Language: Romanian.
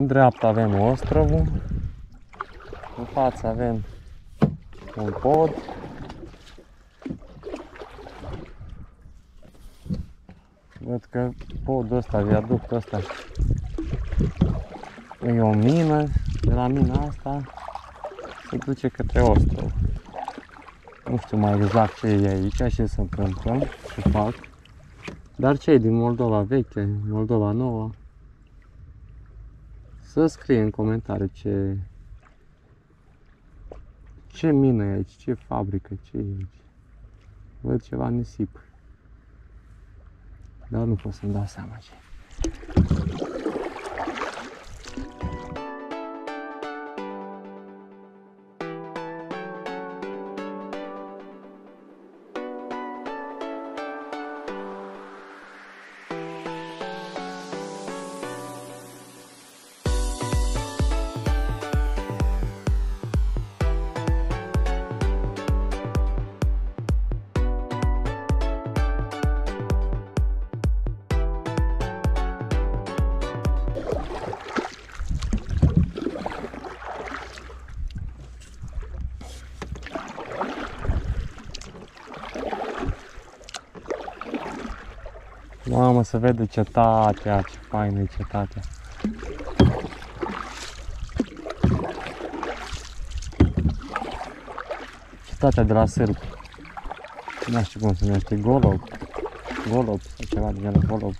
În dreapta avem ostrovul, în față avem un pod. Văd că podul ăsta, viaductul ăsta, e o mină. De la mina asta se duce către ostrov. Nu știu mai exact ce e aici, ce se întâmplă, ce fac. Dar cei din Moldova veche, Moldova nouă, să scrie în comentarii ce mină e aici, ce fabrică, ce e aici. Văd ceva nisip. Dar nu pot să-mi dau seama ce. Mamă, se vede cetatea, ce faină e cetatea. Cetatea de la sârbi. Nu știu cum se numește, Golub sau ceva de genul, Golub.